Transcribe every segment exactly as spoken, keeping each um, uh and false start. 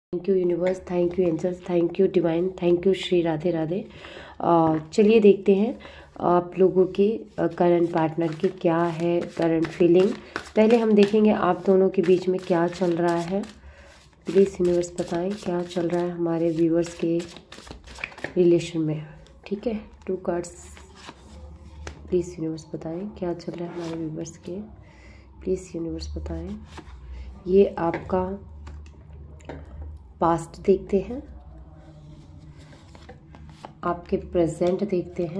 Thank you universe, thank you angels, thank you divine, thank you Shri Radhe Radhe. चलिए देखते हैं आप लोगों के करंट पार्टनर की क्या है करंट फीलिंग। पहले हम देखेंगे आप दोनों के बीच में क्या चल रहा है। प्लीज़ यूनिवर्स बताएं क्या चल रहा है हमारे व्यूवर्स के रिलेशन में। ठीक है, टू कार्ड्स प्लीज़ यूनिवर्स बताएं क्या चल रहा है हमारे व्यूवर्स के। प्लीज़ यूनिवर्स बताएं। ये आपका पास्ट देखते हैं, आपके प्रेजेंट देखते हैं,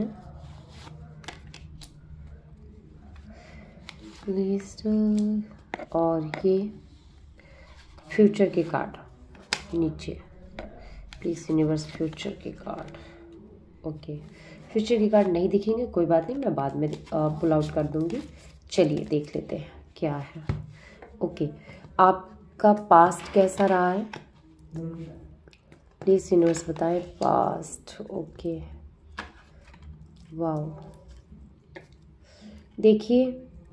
लिस्ट, और ये फ्यूचर के कार्ड नीचे। प्लीज़ यूनिवर्स फ्यूचर के कार्ड। ओके, फ्यूचर के कार्ड नहीं दिखेंगे कोई बात नहीं, मैं बाद में पुल आउट कर दूंगी। चलिए देख लेते हैं क्या है। ओके, आपका पास्ट कैसा रहा है प्लीज़ यूनिवर्स बताएं। Past, okay, wow. देखिए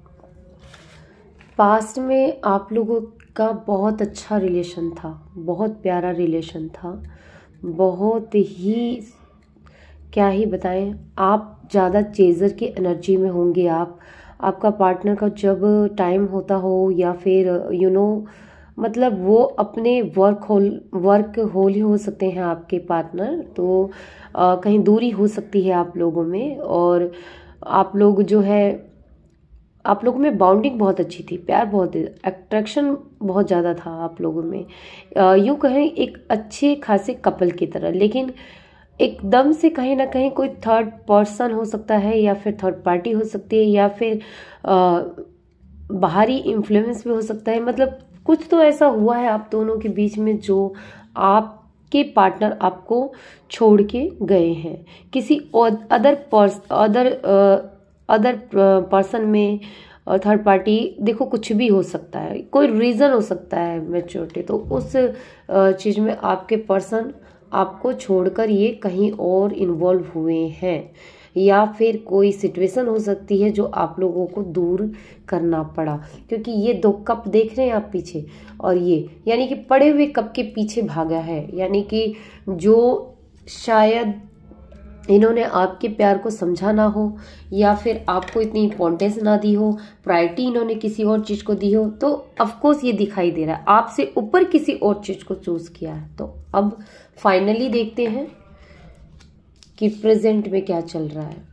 पास्ट में आप लोगों का बहुत अच्छा रिलेशन था, बहुत प्यारा रिलेशन था, बहुत ही क्या ही बताएं। आप ज़्यादा चेज़र की एनर्जी में होंगे। आप आपका पार्टनर का जब टाइम होता हो या फिर यू नो मतलब वो अपने वर्क होल वर्क होल ही हो सकते हैं आपके पार्टनर। तो आ, कहीं दूरी हो सकती है आप लोगों में, और आप लोग जो है आप लोगों में बाउंडिंग बहुत अच्छी थी, प्यार बहुत, अट्रैक्शन बहुत ज़्यादा था आप लोगों में। यूँ कहें एक अच्छे खासे कपल की तरह, लेकिन एकदम से कहीं ना कहीं कोई थर्ड पर्सन हो सकता है या फिर थर्ड पार्टी हो सकती है या फिर आ, बाहरी इन्फ्लुएंस भी हो सकता है। मतलब कुछ तो ऐसा हुआ है आप दोनों के बीच में जो आपके पार्टनर आपको छोड़ के गए हैं किसी other per other other person में, और थर्ड पार्टी। देखो कुछ भी हो सकता है, कोई रीज़न हो सकता है मैच्योरिटी। तो उस चीज़ में आपके पर्सन आपको छोड़कर ये कहीं और इन्वॉल्व हुए हैं, या फिर कोई सिचुएशन हो सकती है जो आप लोगों को दूर करना पड़ा। क्योंकि ये दो कप देख रहे हैं आप पीछे, और ये यानी कि पड़े हुए कप के पीछे भागा है। यानी कि जो शायद इन्होंने आपके प्यार को समझा ना हो, या फिर आपको इतनी इम्पोर्टेंस ना दी हो, प्रायोरिटी इन्होंने किसी और चीज़ को दी हो। तो ऑफकोर्स ये दिखाई दे रहा है आपसे ऊपर किसी और चीज़ को चूज किया है। तो अब फाइनली देखते हैं कि प्रेजेंट में क्या चल रहा है।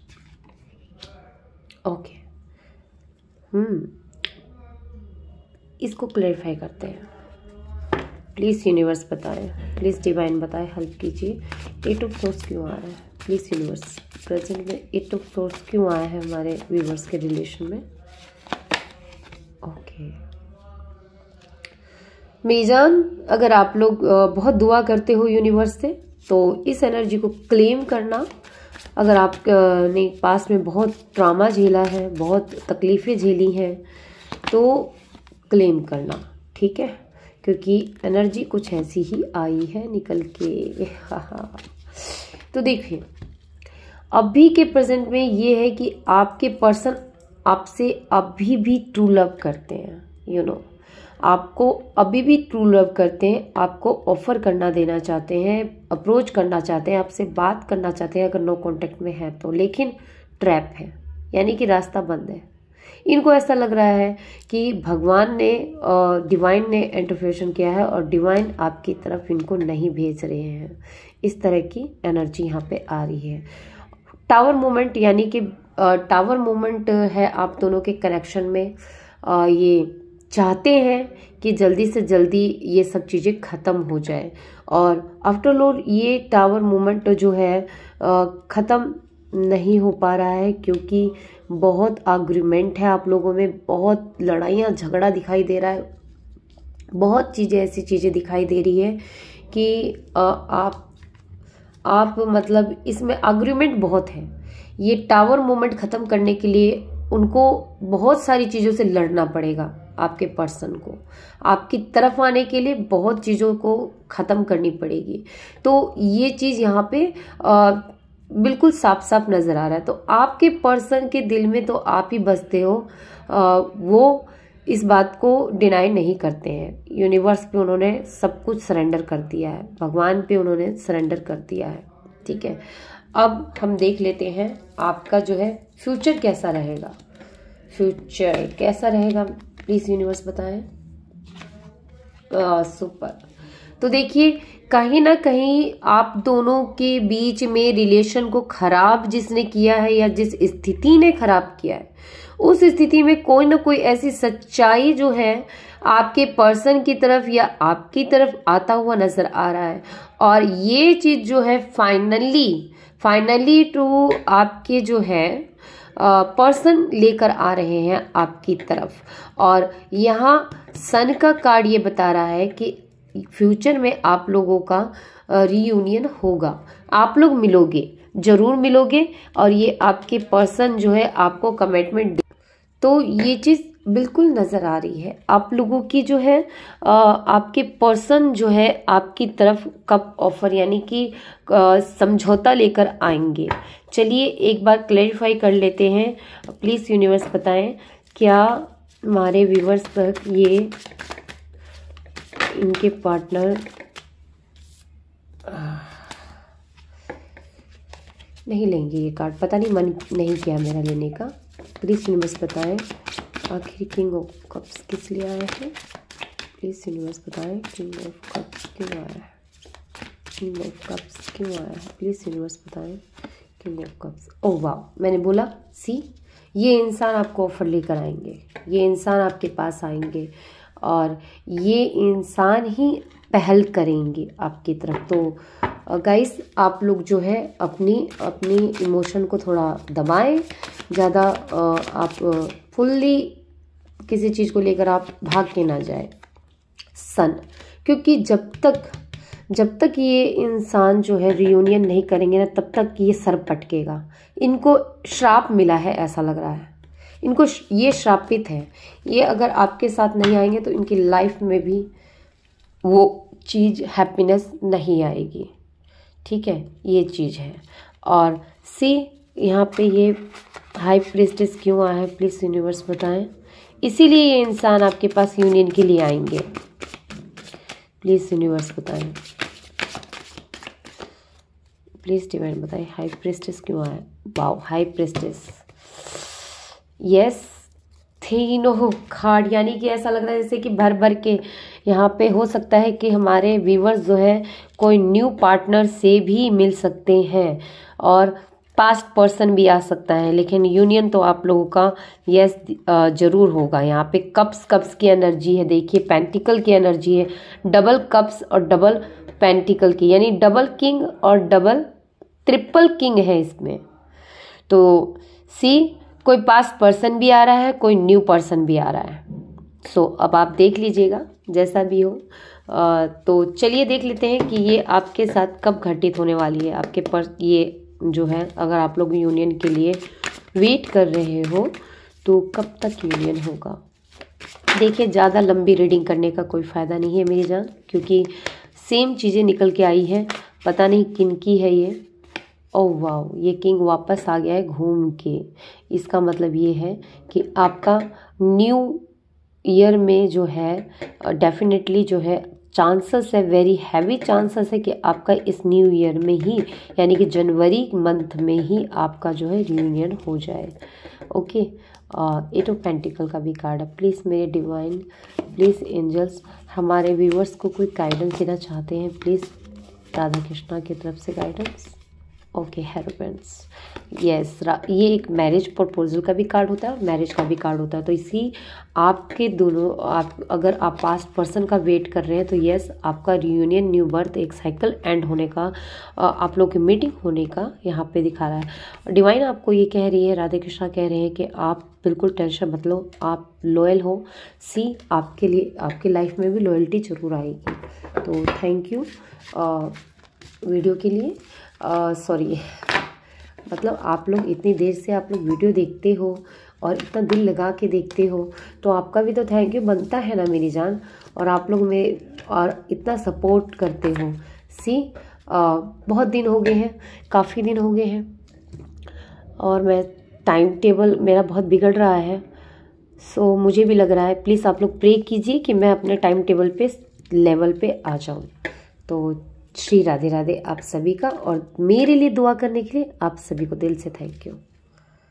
ओके, हम्म इसको क्लैरिफाई करते हैं। प्लीज़ यूनिवर्स बताएं, प्लीज़ डिवाइन बताएं, हेल्प कीजिए। एट ऑफ सोर्स क्यों आ रहा है प्लीज़ यूनिवर्स। प्रेजेंट में एट ऑफ सोर्स क्यों आया है हमारे व्यूवर्स के रिलेशन में। ओके मीजान, अगर आप लोग बहुत दुआ करते हो यूनिवर्स से, तो इस एनर्जी को क्लेम करना। अगर आप ने पास में बहुत ट्रॉमा झेला है, बहुत तकलीफ़ें झेली हैं, तो क्लेम करना, ठीक है। क्योंकि एनर्जी कुछ ऐसी ही आई है निकल के। तो देखिए अभी के प्रेजेंट में ये है कि आपके पर्सन आपसे अभी भी ट्रू लव करते हैं, यू you नो know, आपको अभी भी ट्रू लव करते हैं, आपको ऑफर करना देना चाहते हैं, अप्रोच करना चाहते हैं, आपसे बात करना चाहते हैं अगर नो कांटेक्ट में है तो। लेकिन ट्रैप है, यानी कि रास्ता बंद है। इनको ऐसा लग रहा है कि भगवान ने और डिवाइन ने इंटरफेरेशन किया है, और डिवाइन आपकी तरफ इनको नहीं भेज रहे हैं। इस तरह की एनर्जी यहाँ पे आ रही है। टावर मोमेंट, यानी कि टावर मोमेंट है आप दोनों के कनेक्शन में। आ, ये चाहते हैं कि जल्दी से जल्दी ये सब चीज़ें ख़त्म हो जाए, और आफ्टर ऑल ये टावर मोमेंट जो है ख़त्म नहीं हो पा रहा है, क्योंकि बहुत आर्गुमेंट है आप लोगों में, बहुत लड़ाइयाँ झगड़ा दिखाई दे रहा है, बहुत चीज़ें ऐसी चीज़ें दिखाई दे रही है कि आ, आप आप मतलब इसमें आर्गुमेंट बहुत है। ये टावर मोमेंट ख़त्म करने के लिए उनको बहुत सारी चीज़ों से लड़ना पड़ेगा। आपके पर्सन को आपकी तरफ आने के लिए बहुत चीज़ों को ख़त्म करनी पड़ेगी। तो ये चीज़ यहाँ पे आ, बिल्कुल साफ साफ नज़र आ रहा है। तो आपके पर्सन के दिल में तो आप ही बसते हो। आ, वो इस बात को डिनाई नहीं करते हैं। यूनिवर्स पे उन्होंने सब कुछ सरेंडर कर दिया है, भगवान पे उन्होंने सरेंडर कर दिया है। ठीक है, अब हम देख लेते हैं आपका जो है फ्यूचर कैसा रहेगा। फ्यूचर कैसा रहेगा प्लीज यूनिवर्स बताएं। सुपर। तो देखिए, कहीं ना कहीं आप दोनों के बीच में रिलेशन को खराब जिसने किया है या जिस स्थिति ने खराब किया है, उस स्थिति में कोई ना कोई ऐसी सच्चाई जो है आपके पर्सन की तरफ या आपकी तरफ आता हुआ नजर आ रहा है। और ये चीज जो है फाइनली फाइनली टू आपके जो है पर्सन लेकर आ रहे हैं आपकी तरफ। और यहाँ सन का कार्ड ये बता रहा है कि फ्यूचर में आप लोगों का रीयूनियन होगा, आप लोग मिलोगे, जरूर मिलोगे। और ये आपके पर्सन जो है आपको कमिटमेंट, तो ये चीज बिल्कुल नजर आ रही है। आप लोगों की जो है आ, आपके पर्सन जो है आपकी तरफ कब ऑफर यानी कि समझौता लेकर आएंगे। चलिए एक बार क्लैरिफाई कर लेते हैं। प्लीज यूनिवर्स बताएं, क्या हमारे व्यूवर्स तक ये इनके पार्टनर नहीं लेंगे ये कार्ड, पता नहीं मन नहीं किया मेरा लेने का। प्लीज यूनिवर्स बताएं आखिर किंग ऑफ कप्स किस लिए आया है। प्लीज यूनिवर्स बताएं किंग ऑफ कप्स क्यों आया है, किंग ऑफ कप्स क्यों आया है। प्लीज यूनिवर्स बताएं king of cups. Oh wow, मैंने बोला सी, ये इंसान आपको ऑफर लेकर आएंगे, ये इंसान आपके पास आएंगे और ये इंसान ही पहल करेंगे आपकी तरफ। तो गाइस आप लोग जो है अपनी अपनी इमोशन को थोड़ा दबाएं, ज़्यादा आप फुल्ली किसी चीज़ को लेकर आप भाग के ना जाए सन, क्योंकि जब तक जब तक ये इंसान जो है रियूनियन नहीं करेंगे ना, तब तक ये सर पटकेगा। इनको श्राप मिला है ऐसा लग रहा है, इनको ये श्रापित है। ये अगर आपके साथ नहीं आएंगे तो इनकी लाइफ में भी वो चीज़ हैप्पीनेस नहीं आएगी। ठीक है, ये चीज़ है। और सी यहाँ पे ये हाई प्रीस्टेस क्यों आया है, प्लीज़ यूनिवर्स बताएं। इसीलिए ये इंसान आपके पास यूनियन के लिए आएंगे। प्लीज़ यूनिवर्स बताएं, प्लीज़ डिवाइन बताएं हाई प्रीस्टेस क्यों आया। वाओ, हाई प्रीस्टेस, यस, तीनों कार्ड, यानी कि ऐसा लग रहा है जैसे कि भर भर के यहाँ पे हो सकता है कि हमारे व्यूवर्स जो है कोई न्यू पार्टनर से भी मिल सकते हैं और पास्ट पर्सन भी आ सकता है, लेकिन यूनियन तो आप लोगों का यस जरूर होगा। यहाँ पे कप्स कप्स की एनर्जी है, देखिए पेंटिकल की एनर्जी है, डबल कप्स और डबल पेंटिकल की, यानी डबल किंग और डबल ट्रिपल किंग है इसमें। तो सी, कोई पास्ट पर्सन भी आ रहा है, कोई न्यू पर्सन भी आ रहा है। सो so, अब आप देख लीजिएगा जैसा भी हो। आ, तो चलिए देख लेते हैं कि ये आपके साथ कब घटित होने वाली है। आपके पर ये जो है, अगर आप लोग यूनियन के लिए वेट कर रहे हो तो कब तक यूनियन होगा। देखिए, ज़्यादा लंबी रीडिंग करने का कोई फ़ायदा नहीं है मेरी जान, क्योंकि सेम चीज़ें निकल के आई हैं, पता नहीं किन की है ये। ओह वाह, ये किंग वापस आ गया है घूम के। इसका मतलब ये है कि आपका न्यू ईयर में जो है डेफिनेटली जो है चांसेस है, वेरी हैवी चांसेस है कि आपका इस न्यू ईयर में ही, यानी कि जनवरी मंथ में ही आपका जो है रियूनियन हो जाए। ओके, एट ऑफ पेंटिकल का भी कार्ड है। प्लीज़ मेरे डिवाइन, प्लीज़ एंजल्स हमारे व्यूवर्स को कोई गाइडेंस देना चाहते हैं, प्लीज़ राधा कृष्णा की तरफ से गाइडेंस। ओके, हेरोपेंस, यस, ये एक मैरिज प्रपोजल का भी कार्ड होता है और मैरिज का भी कार्ड होता है। तो इसी आपके दोनों, आप अगर आप पास्ट पर्सन का वेट कर रहे हैं तो यस, आपका रियूनियन, न्यू बर्थ, एक साइकिल एंड होने का, आप लोग की मीटिंग होने का यहाँ पे दिखा रहा है। डिवाइन आपको ये कह रही है, राधे कृष्णा कह रहे हैं कि आप बिल्कुल टेंशन मत लो, आप लॉयल हो। सी, आपके लिए आपकी लाइफ में भी लॉयल्टी जरूर आएगी। तो थैंक यू वीडियो के लिए। सॉरी uh, मतलब आप लोग इतनी देर से आप लोग वीडियो देखते हो और इतना दिल लगा के देखते हो, तो आपका भी तो थैंक यू बनता है ना मेरी जान। और आप लोग में और इतना सपोर्ट करते हो। सी, uh, बहुत दिन हो गए हैं, काफ़ी दिन हो गए हैं और मैं टाइम टेबल मेरा बहुत बिगड़ रहा है। सो मुझे भी लग रहा है, प्लीज़ आप लोग प्रे कीजिए कि मैं अपने टाइम टेबल पे लेवल पे आ जाऊँ। तो श्री राधे राधे आप सभी का, और मेरे लिए दुआ करने के लिए आप सभी को दिल से थैंक यू।